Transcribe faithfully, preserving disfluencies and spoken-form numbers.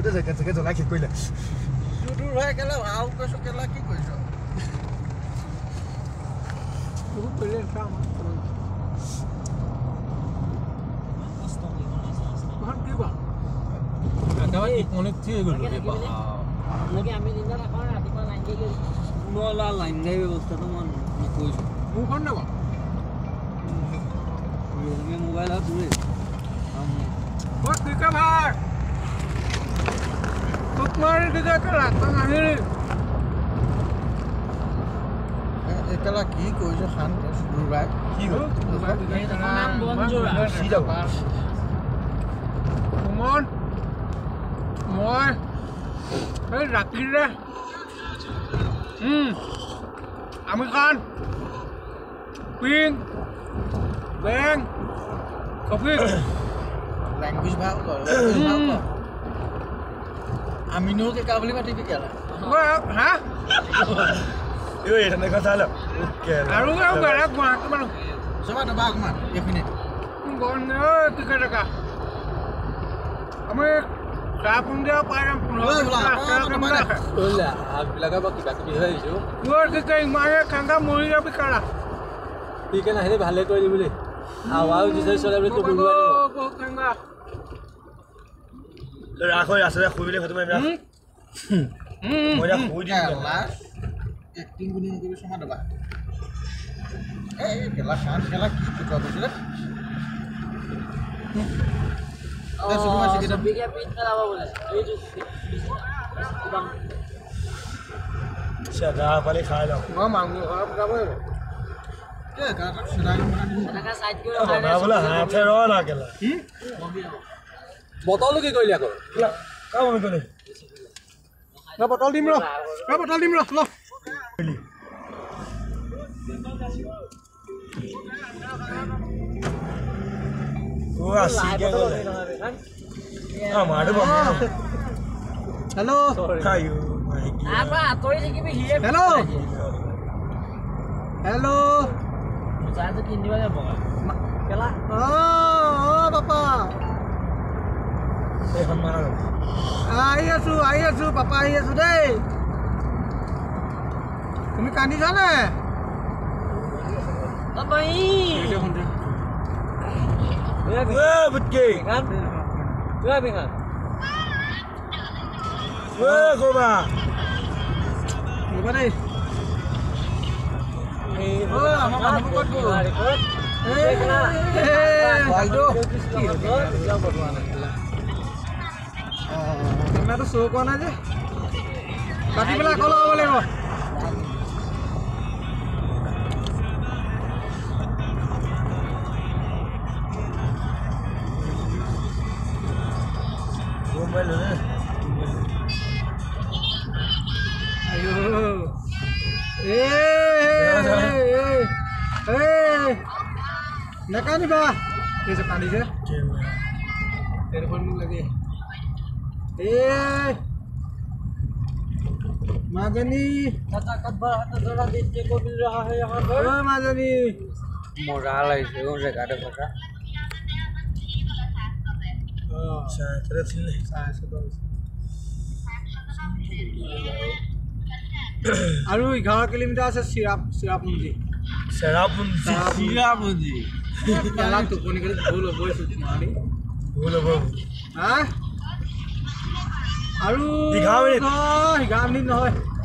গোটেই jacket jacket জ্বলাই শেষ কৰিলে দূৰ হৈ গেলা আউ কৈছো কেলা কি কৰিছ বহুত বেলে কাম বহুত কি বা একেবাৰে ইকনিক থি গ'ল লগে আমি দিনা ৰাখা ৰাতিপুৱা লাইন দি গৈ মোলা লাইন গাই ব্যৱস্থাটো মই নকৰিছো মুখন না বা ৰিয়েলমি মোবাইল আৰু দূৰে বহুত কি কা ভাই তোমার দিকে কেলা কাম আহিলি একেলা কি কৰিছ খান দুবাই কি হ'ল নাম বনজোৰা সি যাব সুমন মই এই ৰাতিৰে আমি খান পিং বেং কফি ল্যাঙ্গুয়েজ ভাল কৰ ভাল কৰ আমিনো কেকা বুলি মাতিবি কেলা হা এই এনে কথা হলো ওকে আৰু আৰু বেলেগ গুৱাহাটী মানুহ সবা দবা অকমান এইপিনে গণ টিকেট একা আমি কাপুঞ্জা পাইম ওলা আগবিলাকা বা কিবা কিবি হৈ আহিছো তোৰ কি ইমানে খাঙ্গা মৰি যাবি কাৰা ঠিক আছে আহিলে ভালে কৰি দিবি আৱাও দিছে চলাবলে তো বুলুৱা খাঙ্গা ৰাখো ৰাস্তাতে শুই বুলি ফটো মাৰিম মই যা শুই দিম লাষ্ট এক্টিং গুনি নকৰিবি সমা দবা এই কেলা খান কেলা কি কথা কৈছিলে অ সবিকে পিন কৰাব বলে এই যে চাদা পালে খাই লও মই মাংস খাব যাবই কে কাটা সদাই এনেকা সাইড কৰি না বলা হাতে ৰ না কেলা বটল কি কৰিলি আকৌ কাম আমি কলে না বটল দিম ৰ না বটল দিম ৰ ল ও আসি কে গলে আমারে বন্ধ হেল্ল' খাইও মাই কি আপা আতৰি থাকিবি হিয়ে হেল্ল' হেল্ল' চাৰ্জ কিনিবা যাব কেলা অ অ বাপা এখন মাৰ আহি আছো আহি আছো পাপা আহি আছো দেই তুমি কান্দিছা নে অবাই এ বুটকে গান তুই বিগান ও গোবা ৰবা দেই ও আমাৰ মানুহ ক'ত গ'ল এই ভাইটো কেমেৰাটো শ্ব' কৰা নাই যে কাটি পেলাই আকৌ লগাব লাগিব মোবাইল নে আয়ো এ এ নেকানিবা এই যে কান্দিছে টেলিফোন মোক লাগে এ মাজনী চাচা কতবা হাত ধৰা দিতে কো মিল रहा है यहां पर ও মাজনী মজা লাগিছে ও জেগাটো কথা অ চাতরে ছিল চাই আছে তো আৰু এঘাৰ কিলোমিটাৰ আছে চিৰাপ চিৰাপুঞ্জী সেরাপুঞ্জি চিৰাপুঞ্জি কেলা টোপনি কৰি ভুল হ'বই মানি ভুল হ'ব হা আৰু এঘাৰ মিনিট। এঘাৰ মিনিট নহয়